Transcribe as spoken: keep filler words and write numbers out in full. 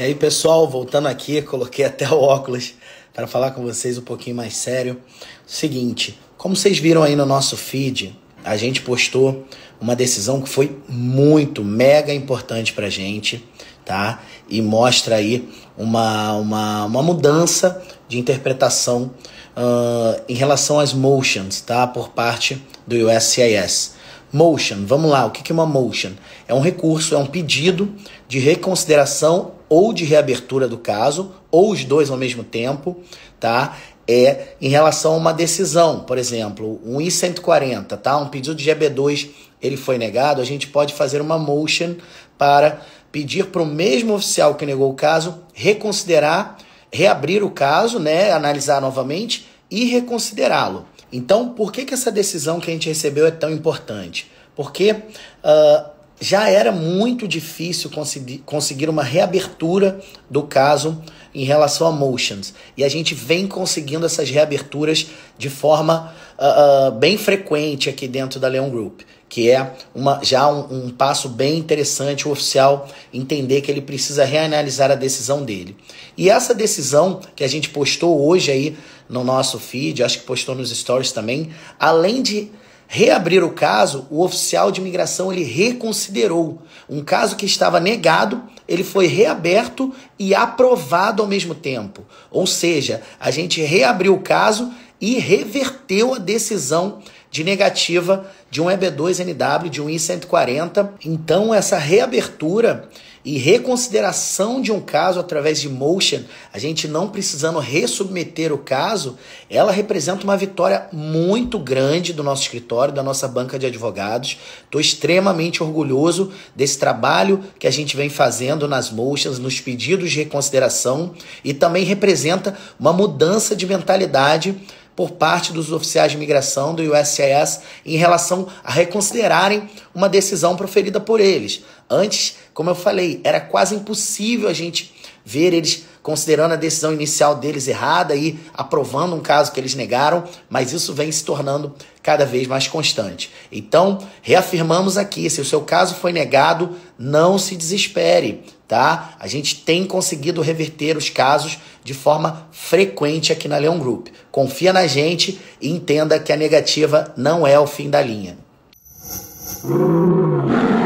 E aí, pessoal, voltando aqui, coloquei até o óculos para falar com vocês um pouquinho mais sério. Seguinte, como vocês viram aí no nosso feed, a gente postou uma decisão que foi muito, mega importante para a gente, tá? E mostra aí uma, uma, uma mudança de interpretação uh, em relação às motions, tá? Por parte do U S C I S. Motion, vamos lá, o que é uma motion? É um recurso, é um pedido de reconsideração ou de reabertura do caso, ou os dois ao mesmo tempo, tá? É em relação a uma decisão, por exemplo, um I cento e quarenta, tá? Um pedido de G B dois, ele foi negado, a gente pode fazer uma motion para pedir para o mesmo oficial que negou o caso reconsiderar, reabrir o caso, né? Analisar novamente e reconsiderá-lo. Então, por que que essa decisão que a gente recebeu é tão importante? Porque uh, já era muito difícil conseguir, conseguir uma reabertura do caso em relação a motions. E a gente vem conseguindo essas reaberturas de forma uh, uh, bem frequente aqui dentro da Leon Group, que é uma, já um, um passo bem interessante o oficial entender que ele precisa reanalisar a decisão dele. E essa decisão que a gente postou hoje aí no nosso feed, acho que postou nos stories também, além de reabrir o caso, o oficial de imigração ele reconsiderou. Um caso que estava negado, ele foi reaberto e aprovado ao mesmo tempo. Ou seja, a gente reabriu o caso e reverteu a decisão de negativa de um E B dois N W, de um I cento e quarenta. Então, essa reabertura e reconsideração de um caso através de motion, a gente não precisando ressubmeter o caso, ela representa uma vitória muito grande do nosso escritório, da nossa banca de advogados. Estou extremamente orgulhoso desse trabalho que a gente vem fazendo nas motions, nos pedidos de reconsideração, e também representa uma mudança de mentalidade por parte dos oficiais de imigração do U S C I S em relação a reconsiderarem uma decisão proferida por eles. Antes, como eu falei, era quase impossível a gente ver eles considerando a decisão inicial deles errada e aprovando um caso que eles negaram, mas isso vem se tornando cada vez mais constante. Então, reafirmamos aqui, se o seu caso foi negado, não se desespere, tá? A gente tem conseguido reverter os casos de forma frequente aqui na Leon Group. Confia na gente e entenda que a negativa não é o fim da linha.